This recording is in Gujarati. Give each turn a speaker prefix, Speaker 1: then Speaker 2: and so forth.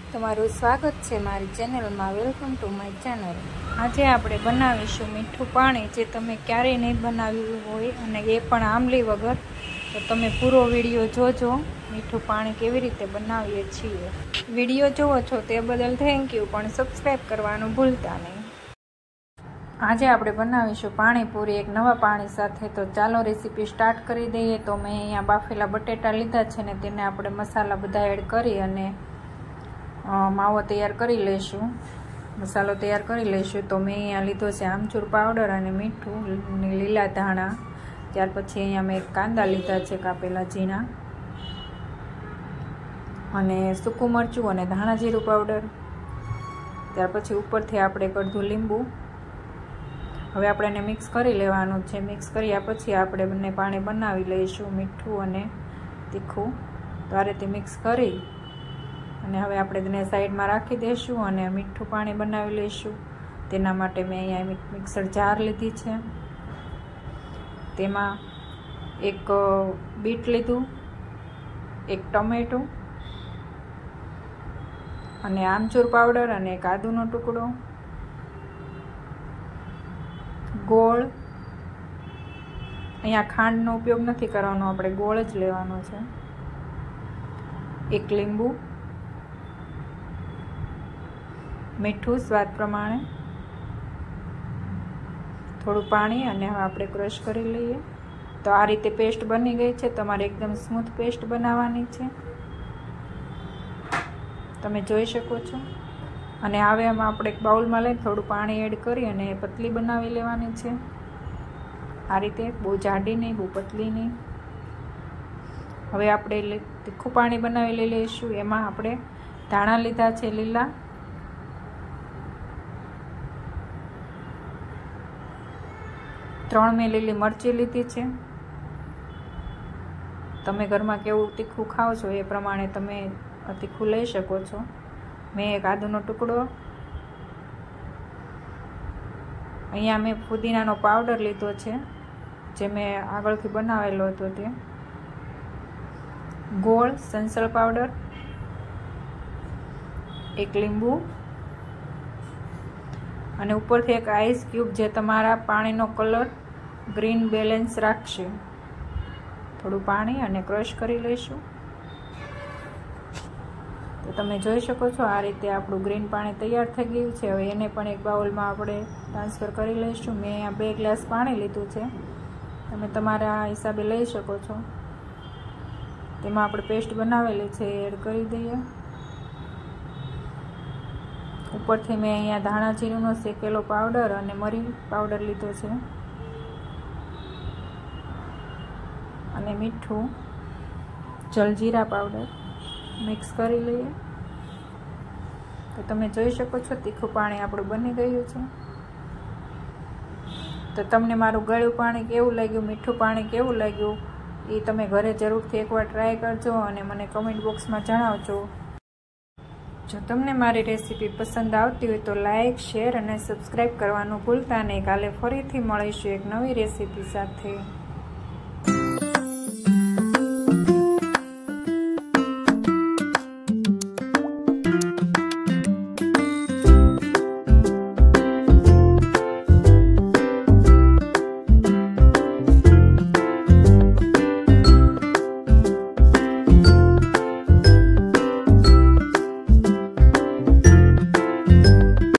Speaker 1: તમારું સ્વાગત છે મારી ચેનલમાં। Welcome to my channel. આજે આપણે બનાવીશું મીઠું પાણી, જે તમે ક્યારેય નહીં બનાવ્યું હોય અને એ પણ આંબલી વગર। તો તમે પૂરો વિડીયો જોજો, મીઠું પાણી કેવી રીતે બનાવીએ છીએ। વિડીયો જોવો છો તે બદલ થેન્ક યુ, પણ સબસ્ક્રાઈબ કરવાનું ભૂલતા નહીં। આજે આપણે બનાવીશું પાણીપુરી એક નવા પાણી સાથે। તો ચાલો રેસીપી સ્ટાર્ટ કરી દઈએ। તો મેં અહીંયા બાફેલા બટેટા લીધા છે ને તેને આપણે મસાલા બધા એડ કરી અને માવો તૈયાર કરી લઈશું, મસાલો તૈયાર કરી લઈશું। તો મેં અહીંયા લીધો છે આમચૂર પાવડર અને મીઠું ને લીલા ધાણા। ત્યાર પછી અહીંયા મેં કાંદા લીધા છે કાપેલા ઝીણા, અને સૂકું મરચું અને ધાણા જીરું પાવડર। ત્યાર પછી ઉપરથી આપણે અડધું લીંબુ। હવે આપણે એને મિક્સ કરી લેવાનું છે। મિક્સ કર્યા પછી આપણે બંને પાણી બનાવી લઈશું, મીઠું અને તીખું। તો આ રીતે મિક્સ કરી અને હવે આપણે તેને સાઈડમાં રાખી દઈશું અને મીઠું પાણી બનાવી લઈશું। તેના માટે મેં અહીંયા મિક્સર જાર લીધી છે, તેમાં એક બીટ લીધું, એક ટમેટું અને આમચૂર પાવડર અને એક આદુનો ટુકડો, ગોળ। અહીંયા ખાંડનો ઉપયોગ નથી કરવાનો, આપણે ગોળ જ લેવાનો છે, એક લીંબુ, મીઠું સ્વાદ પ્રમાણે, થોડું પાણી, અને હવે આપણે ક્રશ કરી લઈએ। તો આ રીતે પેસ્ટ બની ગઈ છે। તમારે એકદમ સ્મૂથ પેસ્ટ બનાવવાની છે, તમે જોઈ શકો છો। અને હવે એમાં આપણે એક બાઉલમાં લઈને થોડું પાણી એડ કરી અને પતલી બનાવી લેવાની છે। આ રીતે બહુ જાડી નહીં, બહુ પતલી નહીં। હવે આપણે તીખું પાણી બનાવી લઈશું। એમાં આપણે ધાણા લીધા છે લીલા, ત્રણ મેં લીલી મરચી લીધી છે। તમે ઘરમાં કેવું તીખું ખાઓ છો એ પ્રમાણે તમે તીખું લઈ શકો છો। મેં એક આદુનો ટુકડો, અહીંયા મેં ફુદીનાનો પાવડર લીધો છે, જે મેં આગળથી બનાવેલો હતો તે, ગોળ, સંચળ પાવડર, એક લીંબુ અને ઉપરથી એક આઈસ ક્યુબ, જે તમારા પાણીનો કલર ગ્રીન બેલેન્સ રાખશે। થોડું પાણી અને ક્રશ કરી લઈશું। તો તમે જોઈ શકો છો આ રીતે આપણું ગ્રીન પાણી તૈયાર થઈ ગયું છે। હવે એને પણ એક બાઉલમાં આપણે ટ્રાન્સફર કરી લઈશું। મેં અહીંયા 2 ગ્લાસ પાણી લીધું છે, તમે તમારા હિસાબે લઈ શકો છો। તેમાં આપણે પેસ્ટ બનાવેલી છે એડ કરી દઈએ। ઉપરથી મેં અહીંયા ધાણા જીરુંનો શેકેલો પાવડર અને મરી પાવડર લીધો છે, અને મીઠું, જલજીરા પાવડર મિક્સ કરી લઈએ। તો તમે જોઈ શકો છો તીખું પાણી આપણું બની ગયું છે। તો તમને મારું ગળ્યું પાણી કેવું લાગ્યું, મીઠું પાણી કેવું લાગ્યું, એ તમે ઘરે જરૂરથી એકવાર ટ્રાય કરજો અને મને કમેન્ટ બોક્સમાં જણાવજો। જો તમને મારી રેસીપી પસંદ આવતી હોય તો લાઇક, શેર અને સબસ્ક્રાઈબ કરવાનું ભૂલતા નહીં। કાલે ફરીથી મળીશું એક નવી રેસીપી સાથે।